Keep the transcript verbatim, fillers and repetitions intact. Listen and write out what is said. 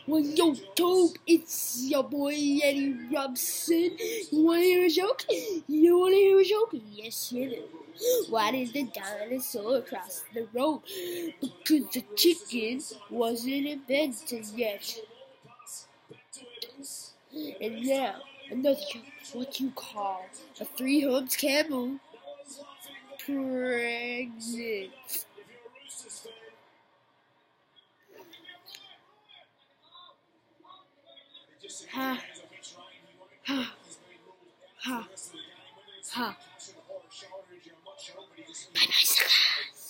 Well, yo, dope, it's your boy Eddie Robson. You wanna hear a joke? You wanna hear a joke? Yes, you do. Why did the dinosaur cross the road? Because the chicken wasn't invented yet. And now, another joke. What you call a three-humped camel pregnant? Ha, ha, ha, ha. Bye bye, suckers.